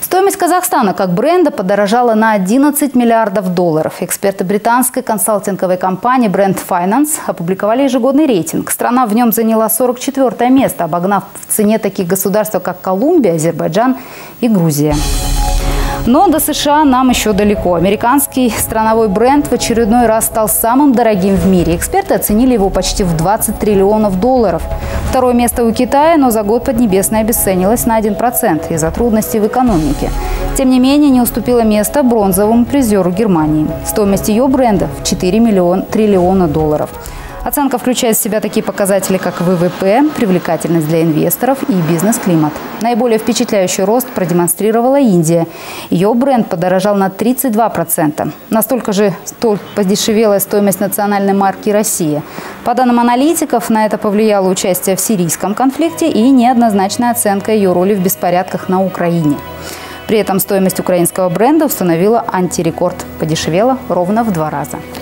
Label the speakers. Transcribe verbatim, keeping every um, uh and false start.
Speaker 1: Стоимость Казахстана как бренда подорожала на одиннадцать миллиардов долларов. Эксперты британской консалтинговой компании Brand Finance опубликовали ежегодный рейтинг. Страна в нем заняла сорок четвёртое место, обогнав в цене таких государств, как Колумбия, Азербайджан и Грузия. Но до США нам еще далеко. Американский страновой бренд в очередной раз стал самым дорогим в мире. Эксперты оценили его почти в двадцать триллионов долларов. Второе место у Китая, но за год Поднебесная обесценилась на один процент из-за трудностей в экономике. Тем не менее, не уступила место бронзовому призеру Германии. Стоимость ее бренда в четыре триллиона долларов. Оценка включает в себя такие показатели, как вэ вэ пэ, привлекательность для инвесторов и бизнес-климат. Наиболее впечатляющий рост продемонстрировала Индия. Ее бренд подорожал на тридцать два процента. Настолько же подешевела стоимость национальной марки «Россия». По данным аналитиков, на это повлияло участие в сирийском конфликте и неоднозначная оценка ее роли в беспорядках на Украине. При этом стоимость украинского бренда установила антирекорд. Подешевела ровно в два раза.